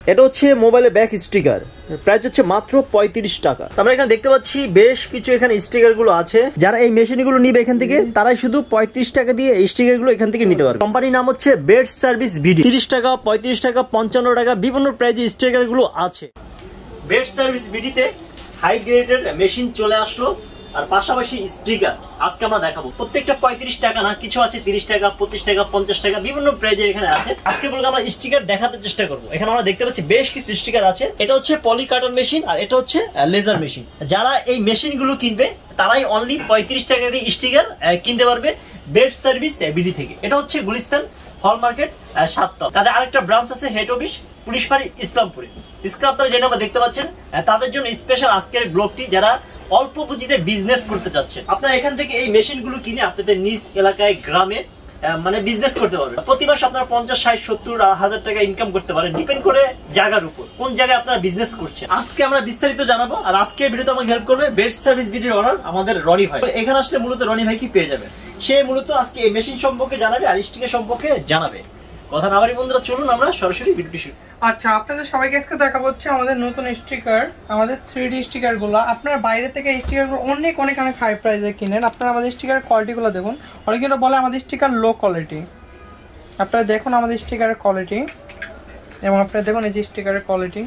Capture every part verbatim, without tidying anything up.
এটা হচ্ছে মোবাইলের ব্যাক স্টিকার, প্রাইস হচ্ছে মাত্র পঁয়ত্রিশ টাকা। আমরা এখানে দেখতে পাচ্ছি বেশ কিছু এখানে স্টিকার গুলো আছে। যারা এই মেশিনগুলো নিবে এখান থেকে তারাই শুধু পঁয়ত্রিশ টাকা দিয়ে এই স্টিকার গুলো এখান থেকে নিতে পারবে। কোম্পানির নাম হচ্ছে বেস্ট সার্ভিস বিডি। তিরিশ টাকা, পঁয়ত্রিশ টাকা, পঞ্চান্ন টাকা বিভিন্ন প্রাইজে স্টিকার গুলো আছে। বেস্ট সার্ভিস বিডিতে হাই গ্রেডেড মেশিন চলে আসলো, আর পাশাপাশি স্টিকার আজকে আমরা দেখাবো। প্রত্যেকটা পঁয়ত্রিশ টাকা না, কিছু আছে তিরিশ টাকা, পঁচিশ টাকা, পঞ্চাশ টাকা বিভিন্ন প্রাইজে এখানে আছে। আজকে বলবো আমরা স্টিকার দেখাতে চেষ্টা করবো। এখানে আমরা দেখতে পাচ্ছি বেশ কিছু স্টিকার আছে। এটা হচ্ছে পলি কাটার মেশিন আর এটা হচ্ছে লেজার মেশিন। যারা এই মেশিন গুলো কিনবে তারাই অনলি পঁয়ত্রিশ টাকা দিয়ে স্টিকার কিনতে পারবে বেস্ট সার্ভিস বিডি থেকে। এটা হচ্ছে গুলিস্তান হল মার্কেট সাতটা। তাদের আরেকটা ব্রাঞ্চ আছে হেড অফিস পুলিশ ফাঁড়ি ইসলামপুরে। স্ক্রিনে আপনারা যে নাম্বার দেখতে পাচ্ছেন তাদের জন্য স্পেশাল আজকের ব্লগটি। যারা অল্প পুঁজিতে বিজনেস করতে চাচ্ছে আপনারা এখান থেকে এই মেশিন গুলো কিনে আপনাদের নিজ এলাকায় গ্রামে মানে বিজনেস করতে পারবেন। প্রতি মাসে আপনারা পঞ্চাশ, ষাট, সত্তর হাজার টাকা ইনকাম করতে পারেন, ডিপেন্ড করে জায়গার উপর কোন জায়গায় আপনারা বিজনেস করছেন। আজকে আমরা বিস্তারিত জানাবো, আর আজকে ভিডিওতে আমাকে হেল্প করবে বেস্ট সার্ভিস বিডির অনার আমাদের রনি ভাই। এখানে আসলে মূলত রনি ভাই কি পেয়ে যাবেন, সে মূলত আজকে এই মেশিন সম্পর্কে জানাবে আর স্টিকার সম্পর্কে জানাবে। কথা না বাড়ি বন্ধুরা, চলুন আমরা সরাসরি ভিডিওটি শুরু। আচ্ছা, আপনাদের সবাইকে আজকে দেখাবো হচ্ছে আমাদের নতুন স্টিকার, আমাদের থ্রি ডি স্টিকার গুলো। আপনারা বাইরে থেকে স্টিকার গুলো অনেক অনেক অনেক হাই প্রাইসে কিনেন। আপনারা আমাদের স্টিকার কোয়ালিটি গুলো দেখুন। অনেকে বলে আমাদের স্টিকার লো কোয়ালিটি, আপনারা দেখুন আমাদের স্টিকারের কোয়ালিটি এবং আপনারা দেখুন এই যে স্টিকারের কোয়ালিটি।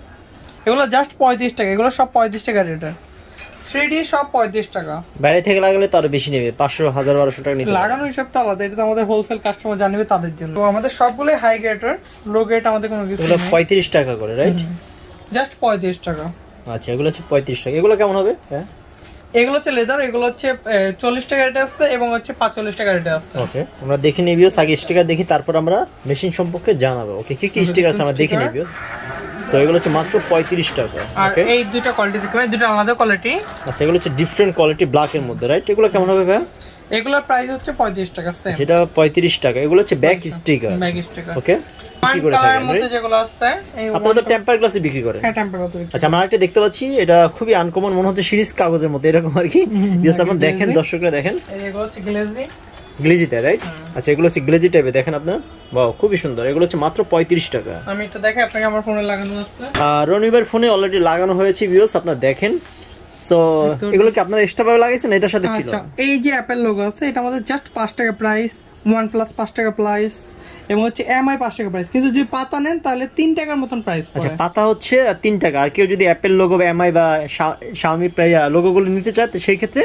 এগুলো জাস্ট পঁয়ত্রিশ টাকা, এগুলো সব পঁয়ত্রিশ টাকা রেটের। থ্রি ডি সব পঁয়ত্রিশ টাকা, বাইরে থেকে লাগালে তো আরো বেশি নেবে, পাঁচশো, হাজার, বারোশো টাকা নিতে। লাগানো হিসাব তো আলাদা, এটা তো আমাদের হোলসেল কাস্টমার জানবে তাদের জন্য। তো আমাদের সবগুলো হাই গ্রেডের, লো গ্রেড আমাদের কোনো কিছু নেই। পঁয়ত্রিশ টাকা করে, রাইট? জাস্ট পঁয়ত্রিশ টাকা। আচ্ছা, এগুলো হচ্ছে পঁয়ত্রিশ টাকা। এগুলো কেমন হবে? হ্যাঁ, এগুলো হচ্ছে লেদার, এগুলো হচ্ছে চল্লিশ টাকা রেটে আছে এবং হচ্ছে পাঁচচল্লিশ টাকা রেটে আছে। ওকে, আমরা দেখে নিই ভিউয়ার্স, আগে স্টিকার দেখি তারপর আমরা মেশিন সম্পর্কে জানাবো। ওকে, কি কি স্টিকার আছে আমরা দেখে নিই ভিউয়ার্স। সো এগুলো হচ্ছে মাত্র পঁয়ত্রিশ টাকা। আর এই দুটো কোয়ালিটি দেখবেন, দুটো আলাদা কোয়ালিটি। আচ্ছা, এগুলো হচ্ছে ডিফারেন্ট কোয়ালিটি ব্ল্যাক এর মধ্যে, রাইট? এগুলো কেমন হবে ভাই? এগুলোর প্রাইস হচ্ছে পঁয়ত্রিশ টাকা সেম। সেটা পঁয়ত্রিশ টাকা। এগুলো হচ্ছে back sticker. Back sticker. Okay, কি করে থাকেন মধ্যে যেগুলো আছে এই আপনারা তো টেম্পার গ্লাসে বিক্রি করেন? হ্যাঁ, টেম্পার গ্লাসে। আচ্ছা, আমরা একটা দেখতে পাচ্ছি, এটা খুবই আনকমন মনে হচ্ছে, সিরিজ কাগজের মতো এরকম আর কি। জাস্ট আপনারা দেখেন, দর্শকরা দেখেন, এই এগুলো হচ্ছে গ্লেজি। গ্লেজিতে, রাইট? আচ্ছা, এগুলো হচ্ছে গ্লেজি টাইপে, দেখেন আপনারা। বাহ, খুবই সুন্দর। এগুলো হচ্ছে মাত্র পঁয়ত্রিশ টাকা। আমি একটু দেখাই আপনাকে, আমার ফোনে লাগানো আছে। আর রনিবার ফোনে অলরেডি লাগানো হয়েছে ভিউয়ার্স, আপনারা দেখেন। সো এগুলো কি আপনারা এক্সট্রা ভাবে লাগাইছেন? এটার সাথে ছিল। আচ্ছা, এই যে অ্যাপেল লোগো আছে, এটা আমাদের জাস্ট পাঁচ টাকা প্রাইস, ওয়ান প্লাস পাঁচ টাকা প্রাইস এবং হচ্ছে এমআই পাঁচ টাকা প্রাইস। কিন্তু যদি পাতা নেন তাহলে তিন টাকার মতন প্রাইস পড়ে। আচ্ছা, পাতা হচ্ছে তিন টাকা। আর কেউ যদি অ্যাপেল লোগো বা এমআই বা শাওমি প্রায় লোগো গুলো নিতে চায়, তো সেই ক্ষেত্রে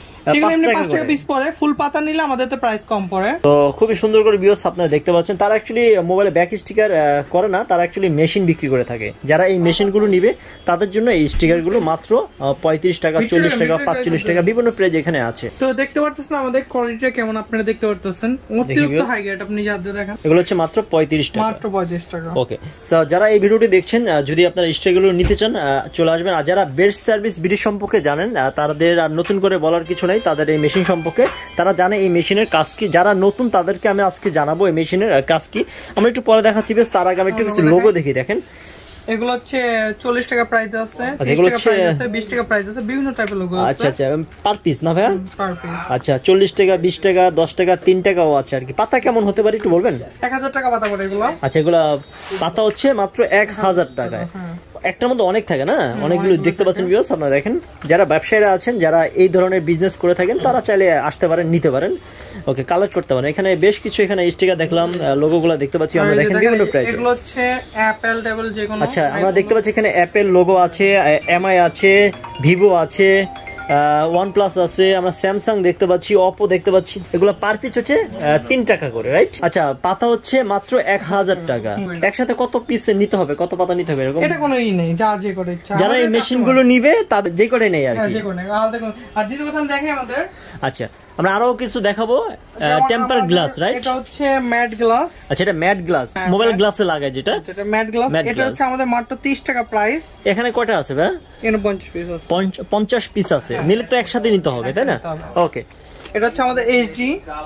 পাঁচ টাকা পিস পড়ে। ফুল পাতা নিলে আমাদের তো প্রাইস কম পড়ে। তো খুবই সুন্দর করে ভিউয়ার্স আপনারা দেখতে পাচ্ছেন। তারা অ্যাকচুয়ালি মোবাইলে ব্যাক স্টিকার করে না, তারা অ্যাকচুয়ালি মেশিন বিক্রি করে থাকে। যারা এই মেশিনগুলো নিবে তাদের জন্য এই স্টিকারগুলো মাত্র পঁয়ত্রিশ টাকা, চল্লিশ টাকা, পাঁচচল্লিশ টাকা বিভিন্ন প্রাইস এখানে আছে। তো দেখতে পারতেছেন আমাদের কোয়ালিটিটা কেমন, আপনারা দেখতে পারতেছেন অতিরিক্ত হাই গ্রেড। আপনি যা দেখান, এগুলো হচ্ছে মাত্র পঁয়ত্রিশ টাকা। মাত্র পঁয়ত্রিশ টাকা। ওকে, সো যারা এই ভিডিওটি দেখছেন, যদি আপনারা স্টিকারগুলো নিতে চান চলে আসবেন। আর যারা বেস্ট সার্ভিস বিডি সম্পর্কে জানেন, তাদের আর নতুন করে বলার কিছু নাই। তাদের এই মেশিন সম্পর্কে তারা জানে এই মেশিনের কাজ কি। যারা নতুন তাদেরকে আমি আজকে জানাবো এই মেশিনের কাজ কি। আমরা একটু পরে দেখাচ্ছি, বেশ তার আগে আমি একটু কিছু লোগো দেখি। দেখেন, এগুলো হচ্ছে চল্লিশ টাকা প্রাইস আছে, ত্রিশ টাকা প্রাইস আছে, বিশ টাকা প্রাইস আছে, বিভিন্ন টাইপের লোগো আছে। আচ্ছা আচ্ছা, পার পিস না ভাই? Per piece. আচ্ছা, চল্লিশ টাকা, বিশ টাকা, দশ টাকা, তিন টাকাও আছে আর কি। পাতা কেমন হতে পারে একটু বলবেন? এক হাজার টাকা পাতা করে এগুলো। আচ্ছা, এগুলো পাতা হচ্ছে মাত্র এক হাজার টাকায়। একটার মধ্যে অনেক থাকে না, অনেকগুলো দেখতে পাচ্ছেন ভিউয়ার্স, আপনারা দেখেন। যারা ব্যবসায়ীরা আছেন, যারা এই ধরনের বিজনেস করে থাকেন, তারা চাইলে আসতে পারেন, নিতে পারেন। ওকে, কালেক্ট করতে পারেন। এখানে বেশ কিছু এখানে স্টিকার দেখলাম, লোগোগুলো দেখতে পাচ্ছি আমরা। দেখেন বিভিন্ন প্রাইস। এগুলো হচ্ছে অ্যাপল টেবল যে কোনো। আচ্ছা, আমরা দেখতে পাচ্ছি এখানে অ্যাপল লোগো আছে, এমআই আছে, ভিভো আছে, ওয়ান প্লাস আছে, আমরা স্যামসাং দেখতে পাচ্ছি, অপো দেখতে পাচ্ছি। এগুলো পার পিস হচ্ছে তিন টাকা করে, রাইট? আচ্ছা, পাতা হচ্ছে মাত্র এক হাজার টাকা। একসাথে কত পিস নিতে হবে, কত পাতা নিতে হবে এরকম? এটা কোনো ই নেই, যার যে করে ইচ্ছা। যারা এই মেশিন গুলো নিবে তাদের যে করে নেই আর কি। যে করে আলাদা কোন। আর দ্বিতীয় কথা দেখে আমাদের। আচ্ছা, আমরা আরো কিছু দেখাবো। Temper glass, right? এটা হচ্ছে ম্যাট গ্লাস। আচ্ছা, এটা ম্যাট গ্লাস, মোবাইল গ্লাসে লাগায় যেটা। এটা ম্যাট গ্লাস। এটা হচ্ছে আমাদের মাত্র ত্রিশ টাকা প্রাইস। এখানে কয়টা আছে ভাই? এখানে পঞ্চাশ পিস আছে। পঞ্চাশ পিস আছে, নিলে তো একসাথে নিতে হবে, তাই না? ওকে, এটা হচ্ছে আমাদের HD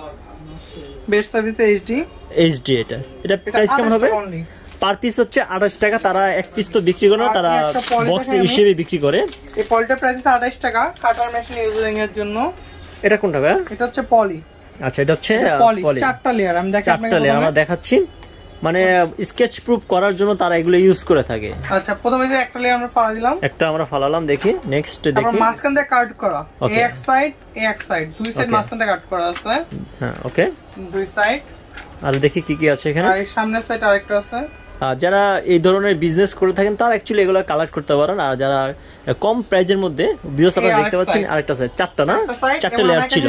best service HD. HD এটা এটা প্রাইস কেমন হবে? পার পিস হচ্ছে আঠাশ টাকা। তারা এক পিস তো বিক্রি করে না, তারা বক্স হিসেবে বিক্রি করে। এই পলিটার প্রাইস আছে আঠাশ টাকা কাটার মেশিন ইউজিং এর জন্য। এটা কোনটা ভাই? এটা হচ্ছে পলি। আচ্ছা, এটা হচ্ছে পলি, চারটা লেয়ার। আমি দেখাচ্ছি, চারটা লেয়ার আমরা দেখাচ্ছি। মানে স্কেচ প্রুফ করার জন্য তারা এগুলো ইউজ করে থাকে। আচ্ছা প্রথমে যে একটা লেয়ার আমরা ফালা দিলাম, একটা আমরা ফালালাম, দেখি নেক্সট দেখি। তারপর মাঝখান দিয়ে কাট করা, এই এক সাইড এই এক সাইড, দুই সাইড মাঝখান দিয়ে কাট করা আছে। হ্যাঁ ওকে, দুই সাইড। আর দেখি কি কি আছে এখানে। আর এই সামনের সাইড আরেকটা আছে। যারা এই ধরনের বিজনেস করে থাকেন তারা অ্যাকচুয়ালি এগুলো কালেক্ট করতে পারেন। আর যারা কম প্রাইজের মধ্যে ভিউয়ার্স আপনারা দেখতে পাচ্ছেন আরেকটা সাইড, চারটা না চারটা লেয়ার ছিল,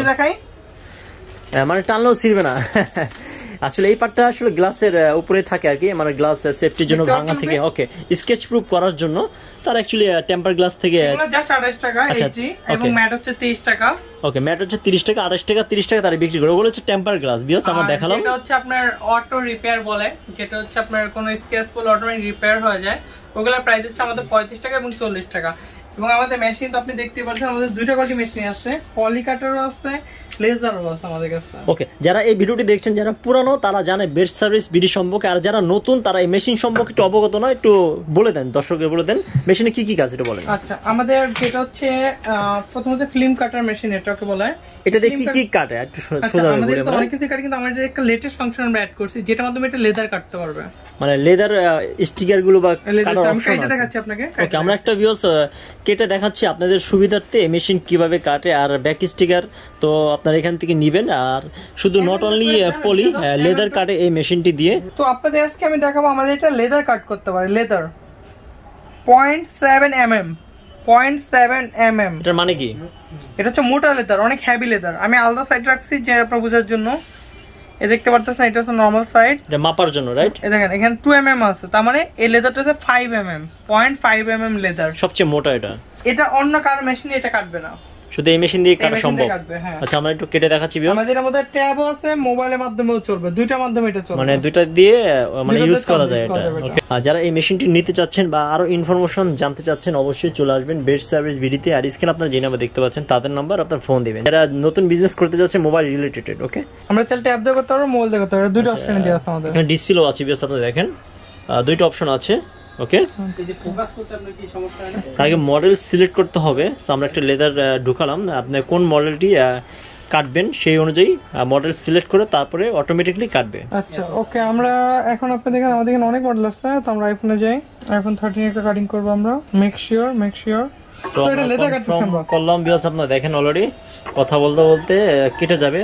মানে টানলেও ছিড়বে না। আসলে এই পার্টটা আসলে গ্লাসের উপরে থাকে আর কি, মানে গ্লাস সেফটির জন্য ভাঙা থেকে ওকে স্কেচ প্রুফ করার জন্য তার অ্যাকচুয়ালি টেম্পার গ্লাস থেকে এগুলো জাস্ট আঠাশ টাকা এইচজি এবং ম্যাট হচ্ছে তেইশ টাকা। ওকে, ম্যাট হচ্ছে তিরিশ টাকা, আঠাশ টাকা, তিরিশ টাকা তারা বিক্রি করে। ওগুলো হচ্ছে টেম্পার গ্লাস বিকজ আমরা দেখালাম। এটা হচ্ছে আপনার অটো রিপেয়ার বলে, যেটা হচ্ছে আপনার কোনো স্কেচ বলে অটোমেটিক রিপেয়ার হয়ে যায়। ওগুলোর প্রাইস হচ্ছে আমাদের পঁয়ত্রিশ টাকা এবং চল্লিশ টাকা। এবং আমাদের মেশিন তো আপনি দেখতে পাচ্ছেন আমাদের দুইটা কোয়ালিটি মেশিন আছে, পলি কাটারও আছে, লেজারও আছে আমাদের কাছে। ওকে, যারা এই ভিডিওটি দেখছেন যারা পুরানো তারা জানে বেস্ট সার্ভিস বিডি সম্পর্কে, আর যারা নতুন তারা এই মেশিন সম্পর্কে একটু অবগত নয়, একটু বলে দেন দর্শকদের, বলে দেন মেশিনে কি কি কাজ এটা বলেন। আচ্ছা, আমাদের যেটা হচ্ছে প্রথম হচ্ছে ফিল্ম কাটার মেশিন, এটাকে বলে। এটা দিয়ে কি কি কাটে একটু সোজা করে বলেন। অনেক কিছু কাটে, কিন্তু আমাদের একটা লেটেস্ট ফাংশন আমরা অ্যাড করছি যেটার মাধ্যমে এটা লেদার কাটতে পারবে, মানে লেদার স্টিকার গুলো বা কাটার আমি অপশন কেটে দেখাচ্ছি আপনাকে। ওকে, আমরা একটা ভিউয়ার্স কেটে দেখাচ্ছি আপনাদের সুবিধার্থে এই মেশিন কিভাবে কাটে আর ব্যাক স্টিকার তো আপনারা এখান থেকে নেবেন। আর শুধু নট অনলি পলি, লেদার কাটে এই মেশিনটি দিয়ে। তো আপনাদের আজকে আমি দেখাবো আমাদের এটা লেদার কাট করতে পারে, leather point seven MM, point seven MM. এটার মানে কি? এটা হচ্ছে মোটা লেদার, অনেক হেভি লেদার। আমি আলাদা সাইড রাখছি যে আপনারা বোঝার জন্য। এ দেখতে পারতেছেন এটা হচ্ছে নরমাল সাইড, এটা মাপার জন্য, রাইট? এই দেখেন এখানে টু এমএম আছে, তার মানে এই লেদারটা হচ্ছে five MM, point five MM leather, সবচেয়ে মোটা। এটা এটা অন্য কারো মেশিনে এটা কাটবে না, শুধু এই মেশিন দিয়ে কাটা সম্ভব। আচ্ছা, আমরা একটু কেটে দেখাচ্ছি ভিউয়ার্স। আমাদের মধ্যে ট্যাবও আছে, মোবাইলের মাধ্যমেও চলবে, দুইটা মাধ্যমে এটা চলবে, মানে দুইটা দিয়ে মানে ইউজ করা যায় এটা। ওকে, আর যারা এই মেশিনটি নিতে চাচ্ছেন বা আরো ইনফরমেশন জানতে চাচ্ছেন অবশ্যই চলে আসবেন বেস্ট সার্ভিস বিডিতে। আর স্ক্রিনে আপনারা যে নাম্বার দেখতে পাচ্ছেন তাদের নাম্বার আপনার ফোন দিবেন যারা নতুন বিজনেস করতে যাচ্ছে মোবাইল রিলেটেড। ওকে, আমরা চাইলে ট্যাব দিয়ে করতে পারবো, মোবাইল দিয়ে করতে পারবো, দুটো অপশন দেওয়া আছে আমাদের। এখানে ডিসপ্লেও আছে ভিউয়ার্স, আপনারা দেখেন দুইটা অপশন আছে। ওকে, এই যে ফোকাস করতে আপনার কি সমস্যা হয় না? আগে মডেল সিলেক্ট করতে হবে। সো আমরা একটা লেদার ঢুকালাম, আপনি কোন মডেলটি কাটবেন সেই অনুযায়ী মডেল সিলেক্ট করে তারপরে অটোমেটিক্যালি কাটবে। আচ্ছা ওকে, আমরা এখন আপনি দেখেন আমাদের এখানে অনেক মডেল আছে, তো আমরা আইফোনে যাই, আইফোন থার্টিন একটা কাটিং করব আমরা। Make sure, make sure. তো এটা লেদার কাটতেছি আমরা করলাম ভিউয়ার্স, আপনারা দেখেন অলরেডি কথা বলতে বলতে কেটে যাবে।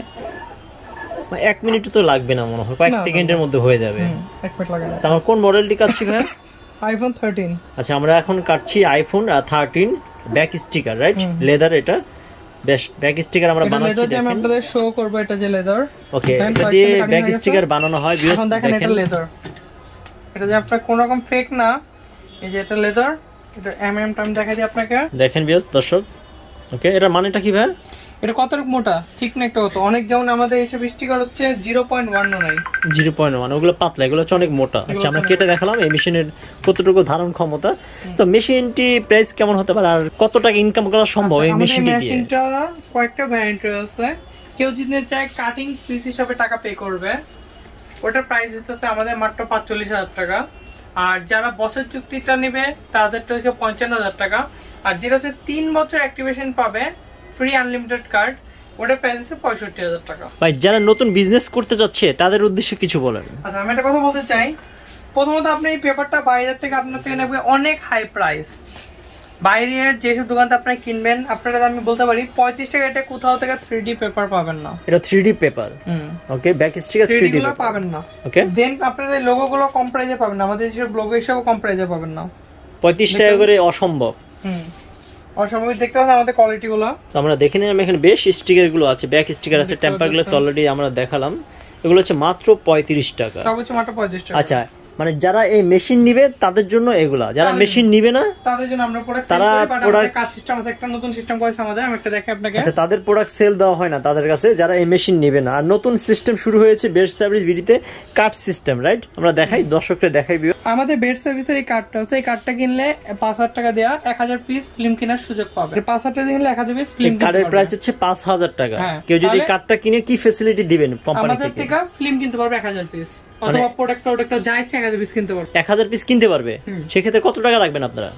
এক মিনিট তো লাগবে না মনে হয়, কয়েক সেকেন্ডের মধ্যে হয়ে যাবে। এক মিনিট লাগে না। আমরা কোন মডেলটি কাটছি ভাই? IPhone thirteen. আচ্ছা, আমরা এখন কাটছি iPhone thirteen back sticker, right? Leather, এটা বেশ ব্যাক স্টিকার আমরা বানাচ্ছি। লেদার আমি আপনাদের শো করব, এটা যে লেদার। ওকে, এটা দিয়ে ব্যাক স্টিকার বানানো হয় ভিউয়ার্স। এখন দেখেন এটা লেদার, এটা যে আপনার কোনো রকম ফেক না, এই যে এটা লেদার, এটা এমএম টাইম দেখাই দিই আপনাকে, দেখেন ভিউয়ার্স দর্শক। ওকে, এটা মানেটা কি ভাই? এটা কতটুকু মোটা ঠিক না একটা কত, অনেক যেমন আমাদের এইসব স্টিকার হচ্ছে zero point one nine, zero point one, ওগুলো পাতলা, এগুলো হচ্ছে অনেক মোটা। আচ্ছা, আমরা কেটে দেখালাম এই মেশিনের কতটুকু ধারণ ক্ষমতা। তো মেশিনটি প্রাইস কেমন হতে পারে আর কত টাকা ইনকাম করা সম্ভব এই মেশিনটি দিয়ে? মেশিনটা কয়েকটা ভ্যারিয়েন্ট আছে, কেউ যদি চায় কাটিং পিস হিসাবে টাকা পে করবে, ওটার প্রাইস হচ্ছে আমাদের মাত্র পাঁচচল্লিশ হাজার টাকা। আর যারা বছর চুক্তিটা নেবে তাদেরটা হচ্ছে পঞ্চান্ন হাজার টাকা। আর যেটা হচ্ছে তিন বছর অ্যাক্টিভেশন পাবে ফ্রি আনলিমিটেড কার্ড, ওটার প্রাইস হচ্ছে পঁয়ষট্টি হাজার টাকা। ভাই, যারা নতুন বিজনেস করতে যাচ্ছে তাদের উদ্দেশ্যে কিছু বলেন। আচ্ছা, আমি একটা কথা বলতে চাই। প্রথমত আপনি এই পেপারটা বাইরের থেকে আপনার থেকে নেবে অনেক হাই প্রাইস, বাইরের যেসব দোকানতে আপনি কিনবেন আপনারা আমি বলতে পারি পঁয়ত্রিশ টাকা এটা কোথাও থেকে থ্রি ডি পেপার পাবেন না। এটা three D paper, okay, back sticker three D গুলো পাবেন না। ওকে, দেন আপনারা এই লোগো গুলো কম প্রাইসে পাবেন না, আমাদের যেসব লোগো হিসেবে কম প্রাইসে পাবেন না। পঁয়ত্রিশ টাকা করে অসম্ভব। হুম, অসম্ভব। দেখতে পাচ্ছেন আমাদের কোয়ালিটি গুলো, আমরা দেখে নিলাম এখানে বেশ স্টিকার গুলো আছে, ব্যাক স্টিকার আছে, টেম্পার গ্লাস অলরেডি আমরা দেখালাম। এগুলো হচ্ছে মাত্র পঁয়ত্রিশ টাকা, সর্বোচ্চ মাত্র পঁয়ত্রিশ টাকা। আচ্ছা, মানে যারা এই মেশিন নিবে তাদের জন্য এগুলা, যারা মেশিন নিবে না তাদের জন্য আমরা প্রোডাক্ট তারা প্রোডাক্ট কার্ড সিস্টেম আছে, একটা নতুন সিস্টেম করেছে আমাদের, আমি একটা দেখাই আপনাকে। আচ্ছা, তাদের প্রোডাক্ট সেল দেওয়া হয় না তাদের কাছে যারা এই মেশিন নেবে না। আর নতুন সিস্টেম শুরু হয়েছে বেস্ট সার্ভিস বিডিতে, কার্ড সিস্টেম, রাইট? আমরা দেখাই দর্শকদের দেখাই। আমাদের বেস্ট সার্ভিসের এই কার্ডটা আছে, এই কার্ডটা কিনলে পাঁচ হাজার টাকা দেয়া এক হাজার পিস ফিল্ম কেনার সুযোগ পাবে। পাঁচ হাজার টাকা কিনলে এক হাজার পিস ফিল্ম, কার্ডের প্রাইস হচ্ছে পাঁচ হাজার টাকা। কেউ যদি কার্ডটা কিনে কি ফ্যাসিলিটি দিবেন কোম্পানি থেকে? আমাদের থেকে ফিল্ম কিনতে পারবে এক হাজার পিস, অথবা প্রোডাক্ট প্রোডাক্ট যা ইচ্ছা এক হাজার পিস কিনতে পারবে। এক হাজার পিস কিনতে পারবে, সেক্ষেত্রে কত টাকা রাখবেন আপনারা?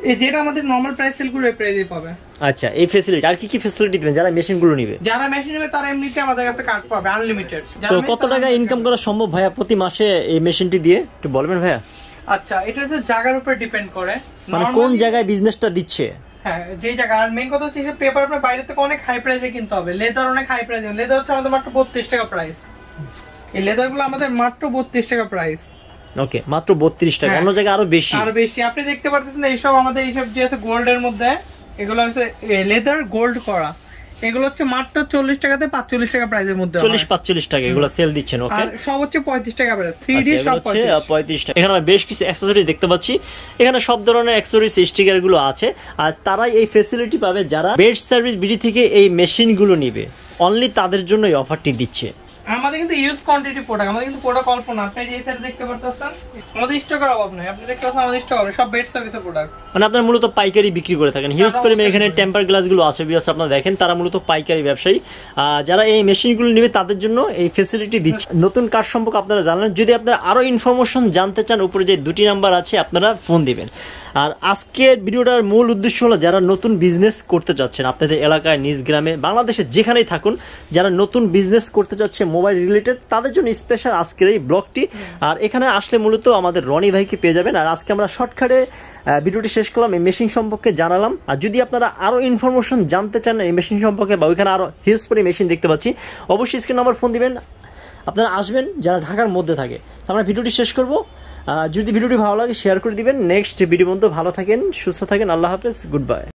এই যেটা আমাদের নরমাল প্রাইস সেল করে প্রাইসে পাবে। আচ্ছা, এই ফ্যাসিলিটি আর কি কি ফ্যাসিলিটি দিবেন যারা মেশিনগুলো নেবে? যারা মেশিন নেবে তারা এমনিতে আমাদের কাছে কার্ড পাবে আনলিমিটেড। সো কত টাকা ইনকাম করা সম্ভব ভাইয়া প্রতি মাসে এই মেশিনটি দিয়ে একটু বলবেন ভাইয়া? আচ্ছা, এটা হচ্ছে জায়গার উপর ডিপেন্ড করে, মানে কোন জায়গায় বিজনেসটা দিচ্ছে। হ্যাঁ, যে জায়গা। আর মেইন কথা হচ্ছে এই পেপার আপনার বাইরে থেকে অনেক হাই প্রাইসে কিনতে হবে, লেদার অনেক হাই প্রাইসে। লেদার হচ্ছে আমাদের মাত্র বত্রিশ টাকা প্রাইস, এই লেদার গুলো আমাদের মাত্র বত্রিশ টাকা প্রাইস। ওকে, মাত্র বত্রিশ টাকা, অন্য জায়গায় আরো বেশি। আরো বেশি আপনি দেখতে পারতেছেন এইসব আমাদের এইসব যে আছে গোল্ডের মধ্যে, এগুলো হচ্ছে লেদার গোল্ড করা, এগুলো হচ্ছে মাত্র চল্লিশ টাকাতে পাঁচচল্লিশ টাকা প্রাইসের মধ্যে, চল্লিশ পাঁচচল্লিশ টাকা এগুলো সেল দিচ্ছেন। ওকে, আর সব হচ্ছে পঁয়ত্রিশ টাকা প্রাইস, থ্রি ডি সব পঁয়ত্রিশ টাকা। এখানে বেশ কিছু অ্যাকসেসরি দেখতে পাচ্ছি, এখানে সব ধরনের অ্যাকসেসরিজ স্টিকার গুলো আছে। আর তারাই এই ফ্যাসিলিটি পাবে যারা বেস্ট সার্ভিস বিডি থেকে এই মেশিন গুলো নিবে, অনলি তাদের জন্য এই অফারটি দিচ্ছে। আমাদের কিন্তু ইউজ কোয়ান্টিটি প্রোডাক্ট, আমাদের কিন্তু প্রোডাক্ট অল্প না। আপনি যে সাইড দেখতে পারতেছেন আমাদের স্টকের অভাব নাই, আপনি দেখতে পাচ্ছেন আমাদের স্টক হবে সব বেড সার্ভিসের প্রোডাক্ট। মানে আপনারা মূলত পাইকারি বিক্রি করে থাকেন। হিউজ পরিমাণে এখানে টেম্পার গ্লাস গুলো আছে, ভিউয়ার্স আপনারা দেখেন, তারা মূলত পাইকারি ব্যবসায়ী। যারা এই মেশিনগুলো নেবে তাদের জন্য এই ফ্যাসিলিটি দিচ্ছে। নতুন কাজ সম্পর্কে আপনারা জানেন, যদি আপনারা আরো ইনফরমেশন জানতে চান উপরে যে দুটি নাম্বার আছে আপনারা ফোন দিবেন। আর আজকের ভিডিওটার মূল উদ্দেশ্য হলো যারা নতুন বিজনেস করতে চাচ্ছেন আপনাদের এলাকায়, নিজ গ্রামে, বাংলাদেশে যেখানেই থাকুন, যারা নতুন বিজনেস করতে চাচ্ছে মোবাইল রিলেটেড, তাদের জন্য স্পেশাল আজকের এই ব্লগটি। আর এখানে আসলে মূলত আমাদের রনি ভাইকে পেয়ে যাবেন। আর আজকে আমরা শর্টকাটে ভিডিওটি শেষ করলাম, এই মেশিন সম্পর্কে জানালাম। আর যদি আপনারা আরও ইনফরমেশন জানতে চান এই মেশিন সম্পর্কে, বা ওইখানে আরও হিউজ পরি মেশিন দেখতে পাচ্ছি, অবশ্যই স্ক্রিন নাম্বার ফোন দিবেন, আপনারা আসবেন যারা ঢাকার মধ্যে থাকে। আমরা ভিডিওটি শেষ করবো। যদি ভিডিওটি ভালো লাগে শেয়ার করে দিবেন। নেক্সট ভিডিও পর্যন্ত ভালো থাকেন, সুস্থ থাকেন, আল্লাহ হাফেজ, গুড বাই।